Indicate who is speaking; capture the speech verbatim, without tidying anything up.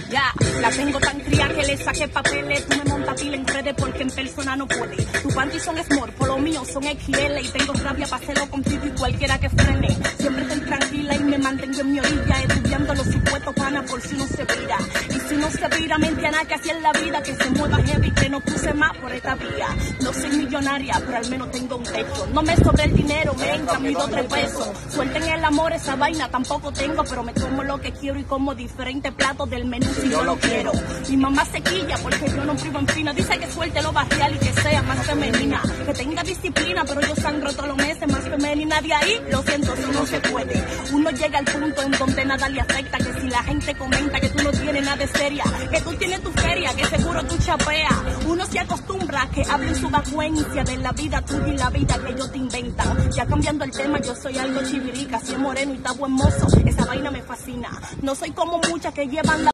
Speaker 1: Ya, la tengo tan cría que le saqué papeles. Tú me montas pila en redes porque en persona no puede. Tu panty son small, por lo mío son equis ele. Y tengo rabia para hacerlo contigo y cualquiera que frene. Siempre estoy tranquila y me mantengo en mi orilla, estudiando los supuestos panas por si uno se vira. Y si uno se vira, mente a nada que así es la vida. Que se mueva heavy, que no puse más por esta vía. No soy millonaria, pero al menos tengo un techo. No me sobre el dinero, me encamido tres pesos. Suelten el amor, esa vaina tampoco tengo. Pero me como lo que quiero y como diferentes platos del menú si yo lo quiero. Mi mamá se quilla porque yo no privo en fina. Dice que suelte lo barrial y que sea más femenina. Que tenga disciplina, pero yo sangro todos los meses más femenina. De ahí, lo siento, eso no se puede. Uno llega al punto en donde nada le afecta. Que si la gente comenta que tú no tienes nada de seria, que tú tienes tu feria, que seguro tú chapeas. Uno se acostumbra a que hablen su vacuencia de la vida tuya y la vida que ellos te inventan. Ya cambiando el tema, yo soy algo chivirica. Si es moreno y está buen mozo, esa vaina me fascina. No soy como muchas que llevan la